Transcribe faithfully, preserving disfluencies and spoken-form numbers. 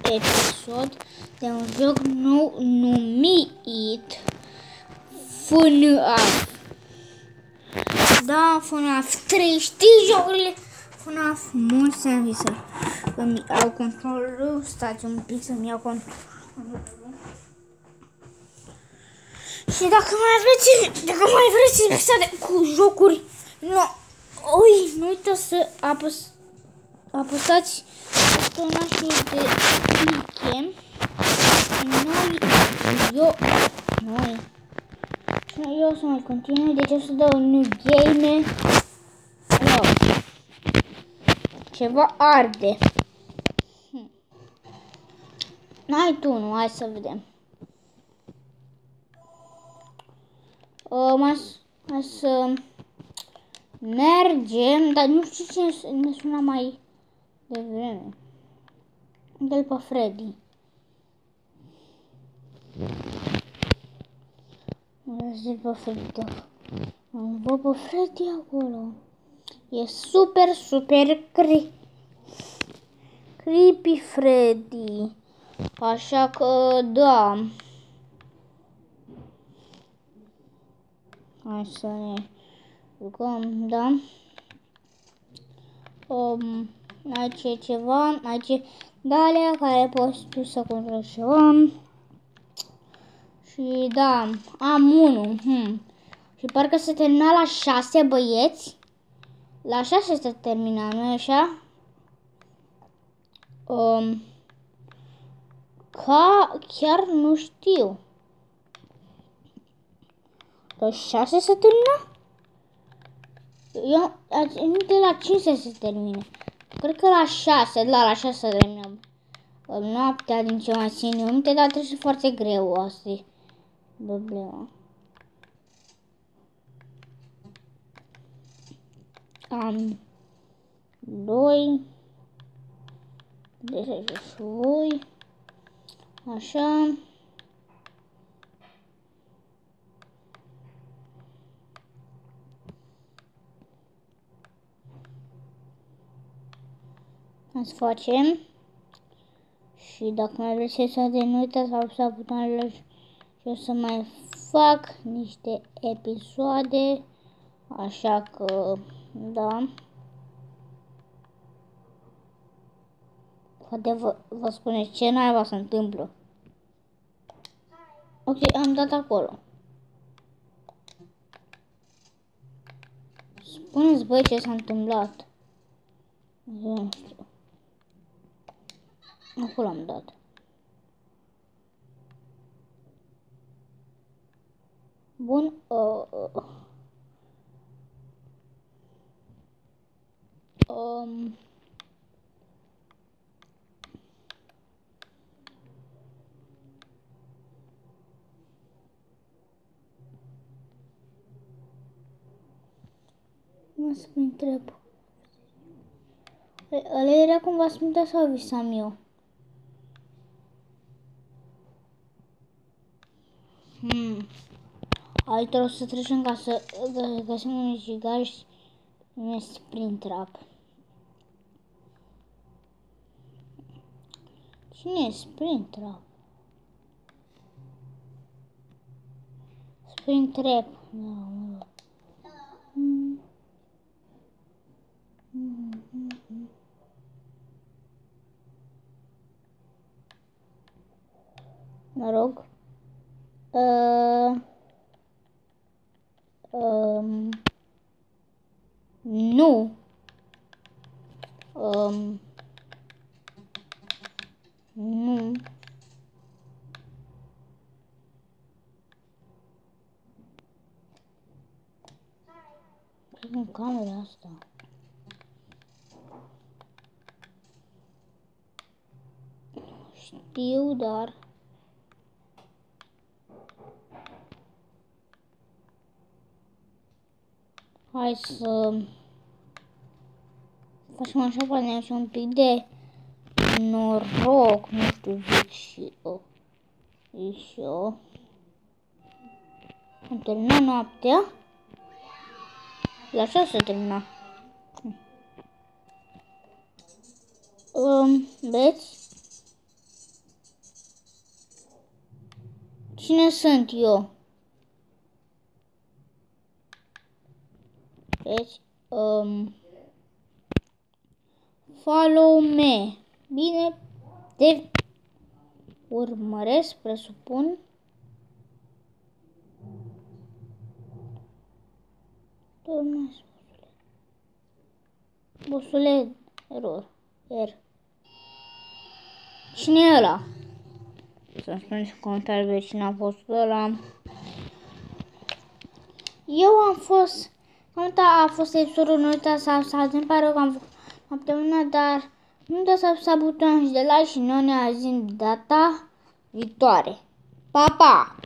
episod de un joc nou numit F N A F. Da, F N A F trei, știi jocurile F N A F? Mulți să-mi visă. Îmi iau controlul, stați un pic să-mi iau controlul. Și dacă mai vreți, dacă mai vreți să cu jocuri, nu, ui, nu uitați să apăs, apăsați butonașul de like. Noi, eu, noi, și eu o să mai continui, deci o să dau new game. Wow. Ceva arde. Hm. N-ai tu, nu, hai să vedem. Uh, mai, mai să mergem, dar nu știu ce ne suna mai devreme. Dă-l pe Freddy. Mă zic pe Freddy, da. Îmi văd pe Freddy acolo. E super, super cre creepy Freddy. Așa că, da. Hai să ne jucăm, da. Um, aici e ceva, aici e dalea care poți tu să controlezi ceva. Și da, am unul. Hmm. Și parcă se termina la șase, băieți. La șase se termina, nu-i așa? Um, ca, chiar nu știu. La șase se termina? Eu, de la cinci se termine. Cred că la șase, da, la șase se termină. Noaptea, din ce mai țin eu minte, dar trebuie să fie foarte greu, asta e problema. Am doi. Deci și voi. Așa. Hai să facem. Și dacă mai vreți să de nu uitați să apăsați butoanele și o să mai fac niște episoade. Așa că, da. Poate vă, vă spuneți ce naiba se întâmplă. Ok, am dat acolo. Spuneți, băi, ce s-a întâmplat. Nu știu. Acolo am dat. Bun. Uh, uh. Um. Mă să mă întreb. Ăla era cumva Smita sau visam eu? Hmm. Aici trebuie să trecem ca să găsim un ucigaș și un Springtrap. Cine e Springtrap? Springtrap. Da, mă. Hmm. Hmm, hmm, hmm. Mă rog. Uh, um, nu. Um, nu. În camera asta. Știu, dar hai să facem așa, poate ne un pic de noroc, nu știu, zic și eu. Și eu. Am terminat noaptea. La șase termina. Um, vezi? Cine sunt eu? Deci, um, follow me. Bine, de urmăresc, presupun. Domnule, bosule, error, er. Cine e ăla? Să-mi spuneți în comentarii cine a fost ăla. Eu am fost, cam a fost episodul, nu uitați să apăsați, îmi pare că am făcut săptămâna, dar nu uitați să apăsați butonul și de like și noi ne auzim data viitoare. Pa, pa!